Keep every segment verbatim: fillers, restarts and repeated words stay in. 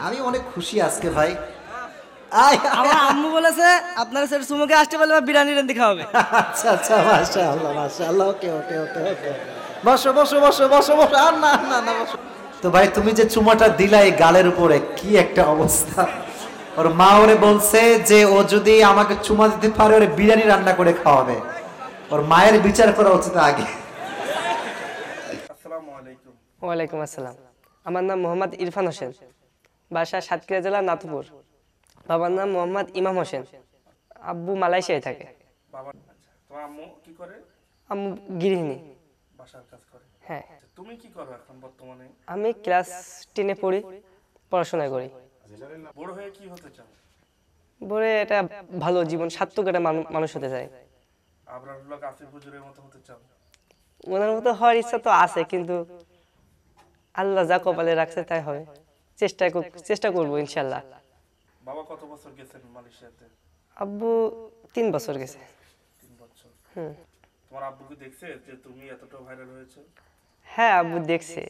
আমি অনেক খুশি আজকে ভাই। আমার আম্মু বলেছে আপনার স্যার সুমুকে আসতে বলে বিরিয়ানি রান্দি খাওয়াবে। আচ্ছা আচ্ছা, মাশাআল্লাহ মাশাআল্লাহ, ওকে ওকে ওকে ওকে, বসো বসো বসো বসো বসো, আর না না না বসো। তো ভাই তুমি যে চুমাটা দিলা এই গালের উপরে, কি একটা অবস্থা। ওর মা ওরে বলছে যে ও যদি আমাকে চুমা দিতে পারে ওরে বিরিয়ানি রান্না করে খাওয়াবে। ওর মায়ের বিচার করা উচিত আগে। আসসালামু আলাইকুম। ওয়ালাইকুম আসসালাম। আমার নাম মোহাম্মদ ইরফান হোসেন, বাসা সাতক্ষীরা জেলা নাথপুর। বাবার নাম মোহাম্মদ ইমাম হোসেন, আব্বু মালয়েশিয়ায় থাকে। বাবা, আচ্ছা, তোমার আম্মু কি করে? আম্মু গৃহিণী। বাসার কাজ করে। হ্যাঁ। আচ্ছা, তুমি কি করো এখন বর্তমানে? আমি ক্লাস টেনে পড়ি, পড়াশোনা করি। বড় হয়ে কি হতে চাও? বলে এটা ভালো জীবন, সার্থক একটা মানু- মানুষ হতে চাই। আবরারুল্লাহ কাসিম হুজুরের মতো হতে চাও? ওনার মতো হওয়ার ইচ্ছা তো আছে, কিন্তু আল্লাহ যা কপালে রাখছে তাই হবে। চেষ্টা কর- চেষ্টা করবো ইনশাল্লাহ। বাবা কত বছর গেছেন মালয়েশিয়াতে? আব্বু তিন বছর গেছে। তিন বছর। হুম। তোমার আব্বু কি দেখছে যে তুমি এতটা ভাইরাল হয়েছে? হ্যাঁ, আব্বু দেখছে।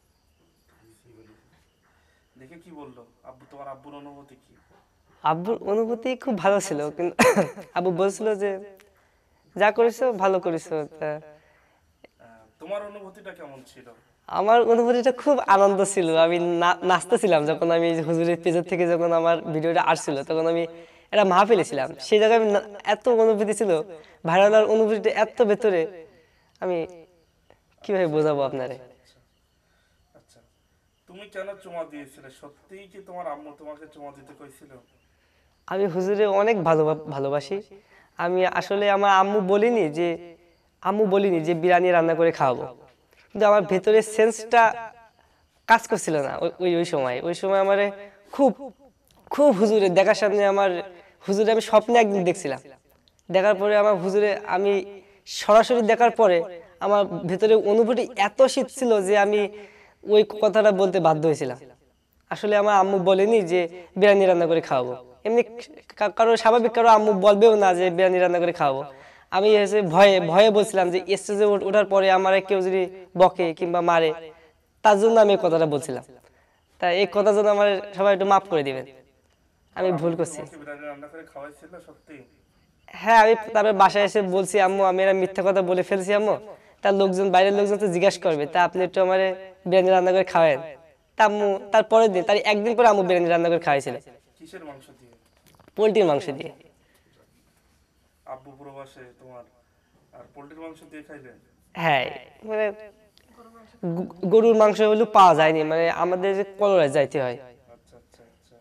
দেখে কি বললো আব্বু? তোমার আব্বুর অনুভূতি কি? আব্বুর অনুভূতি খুব ভালো ছিল, কিন্তু আব্বু বলছিল যে যা করেছো ভালো করেছো। তা আহ, তোমার অনুভূতিটা কেমন ছিল? আমার অনুভূতিটা খুব আনন্দ ছিল। আমি না- নাচতেছিলাম যখন আমি হুজুরের পেজের থেকে যখন আমার ভিডিওটা আসছিল, তখন আমি একটা মাহফিলে ছিলাম। সেই জায়গায় আমি না- এত অনুভূতি ছিল, ভাইরালার অনুভূতিটা এত ভেতরে, আমি কিভাবে বোঝাবো আপনারে। আচ্ছা, তুমি কেন চুমা দিয়েছিলে? সত্যিই কি তোমার আম্মু তোমাকে চুমা দিতে কইছিল? আমি হুজুরে অনেক ভালো ভালোবাসি। আমি আসলে আমার আম্মু বলিনি যে আম্মু বলিনি যে বিরিয়ানি রান্না করে খাওয়াবো, কিন্তু আমার ভেতরে সেন্সটা কাজ করছিল না ওই ওই- ওই সময়। ওই সময় আমার খুব খুব হুজুরের দেখার সামনে আমার হুজুরে আমি স্বপ্নে একদিন দেখছিলাম। দেখার পরে আমার হুজুরে আমি সরাসরি দেখার পরে আমার ভেতরে অনুভূতি এত শীত ছিল যে আমি ওই কথাটা বলতে বাধ্য হয়েছিলাম। আসলে আমার আম্মু বলেনি যে বিরিয়ানি রান্না করে খাওয়াবো। এমনি কা- কারো স্বাভাবিক কারো আম্মু বলবেও না যে বিরিয়ানি রান্না করে খাওয়াবো। আমি হচ্ছে ভয়ে ভয়ে বলছিলাম যে স্টেজে ওঠার পরে আমার কেউ যদি বকে কিংবা মারে, তার জন্য আমি এই কথাটা বলছিলাম। তাই এই কথা জন্য আমার সবাই একটু মাফ করে দিবেন, আমি ভুল করছি। তোমাকে বিরিয়ানি রান্না করে খাওয়াইছিল সত্যি? হ্যাঁ, আমি তারপর বাসায় এসে বলছি আম্মু আমি এরা মিথ্যা কথা বলে ফেলছি আম্মু। তার লোকজন, বাইরের লোকজন তো জিজ্ঞাসা করবে, তা আপনি একটু আমার বিরিয়ানি রান্না করে খাওয়ান। তা আম্মু তারপরের দিন, তার একদিন পরে আম্মু বিরিয়ানি রান্না করে খাওয়াইছিল, কিসের মাংস দিয়ে? পোলট্রির মাংস দিয়ে। আব্বু প্রবাসে তোমার আর পোল্ট্রির মাংস দিয়ে খাইলেন? হ্যাঁ, মানে গ- গরুর মাংস হলেও পাওয়া যায়নি, মানে আমাদের কলরায় যাইতে হয়। আচ্ছা আচ্ছা আচ্ছা।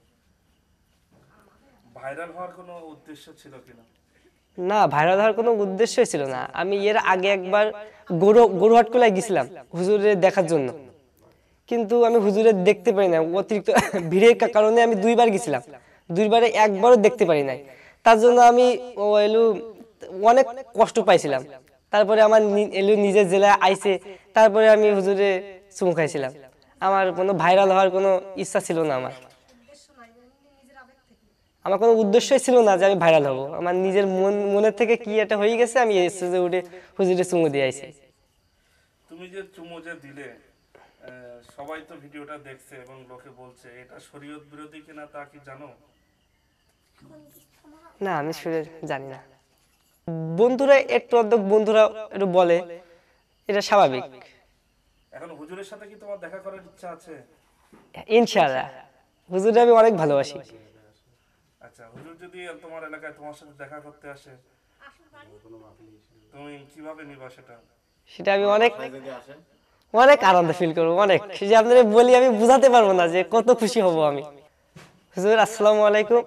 ভাইরাল হওয়ার কোনো উদ্দেশ্য ছিল কিনা? না, ভাইরাল হওয়ার কোনো উদ্দেশ্যই ছিল না। আমি এর আগে একবার গরু গরুহাটকুলায় গেছিলাম হুজুরের দেখার জন্য, কিন্তু আমি হুজুরের দেখতে পারি না। অতিরিক্ত ভিড়ের কা- কারণে আমি দুইবার গেছিলাম, দুইবারে একবারও দেখতে পারি নাই। তার জন্য আমি ও এলু অনেক কষ্ট পাইছিলাম। তারপরে আমার নি- এলু নিজের জেলায় আইছে, তারপরে আমি হুজুরে চুমু খাইছিলাম। আমার কোনো ভাইরাল হওয়ার কোনো ইচ্ছা ছিল না। আমার আমার কোনো উদ্দেশ্যই ছিল না যে আমি ভাইরাল হব। আমার নিজের মন মনের থেকে কি একটা হয়ে গেছে, আমি স্টেজে উঠে হুজুরে চুমু দিয়ে আইছি। তুমি যে চুমু যে দিলে, আহ, সবাই তো ভিডিওটা দেখছে এবং লোকে বলছে এটা শরীয়ত বিরোধী কিনা, তা কি জানো? না, আমি শুনে জানি না। বন্ধুরা একটু অর্ধেক বন্ধুরা একটু বলে, এটা স্বাভাবিক। এখন হুজুরের সাথে কি তোমার দেখা করার ইচ্ছা আছে? ইনশাআল্লাহ, হুজুরে আমি অনেক ভালোবাসি। আচ্ছা, হুজুর যদি তোমার এলাকায় তোমার সাথে দেখা করতে আসে, তুমি কিভাবে নিবা সেটা? সেটা আমি অনেক অনেক আনন্দ ফিল করবো, অনেক। যে আপনাদের বলি আমি বুঝাতে পারবো না যে কত খুশি হব আমি। হুজুর আসসালামু আলাইকুম,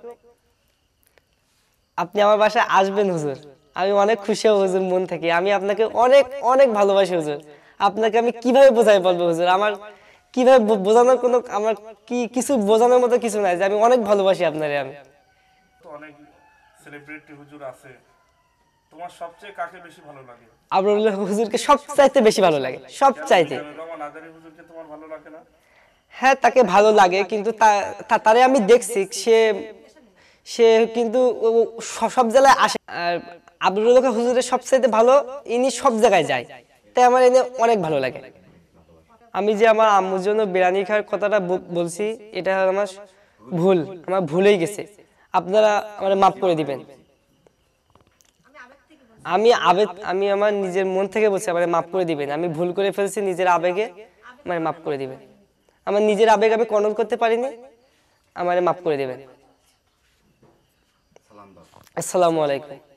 আপনি আমার বাসায় আসবেন হুজুর, আমি অনেক খুশি হব হুজুর মন থেকে। আমি আপনাকে অনেক অনেক ভালোবাসি হুজুর। আপনাকে আমি কিভাবে বোঝাই বলবো হুজুর, আমার কিভাবে বো- বোঝানোর কোনো আমার কি কিছু বোঝানোর মতো কিছু নাই যে আমি অনেক ভালোবাসি আপনারে। আমি তো অনেক সেলিব্রিটি হুজুর আছে, তোমার সবচেয়ে কাকে বেশি ভালো লাগে? আবরুল্লাহ হুজুরকে সবচাইতে বেশি ভালো লাগে, সবচাইতে। কেন রহমান আজারি হুজুরকে তোমার ভালো লাগে না? হ্যাঁ, তাকে ভালো লাগে, কিন্তু তা- তা- তারে আমি দেখছি সে সে কিন্তু ও স- সব জেলায় আসে। আর আবদুল্লাহ হুজুরের সবচাইতে ভালো, ইনি সব জায়গায় যায়, তাই আমার এনে অনেক ভালো লাগে। আমি যে আমার আম্মুর জন্য বিরিয়ানি খাওয়ার কথাটা ব- বলছি এটা আমার ভুল, আমার ভুলেই গেছে, আপনারা আমার মাফ করে দিবেন। আমি আবেগ আমি আমার নিজের মন থেকে বলছি আমার মাফ করে দিবেন, আমি ভুল করে ফেলছি নিজের আবেগে, আমার মাফ করে দিবেন। আমার নিজের আবেগ আমি কন্ট্রোল করতে পারিনি, আমার মাফ করে দিবেন। আসসালামু আলাইকুম।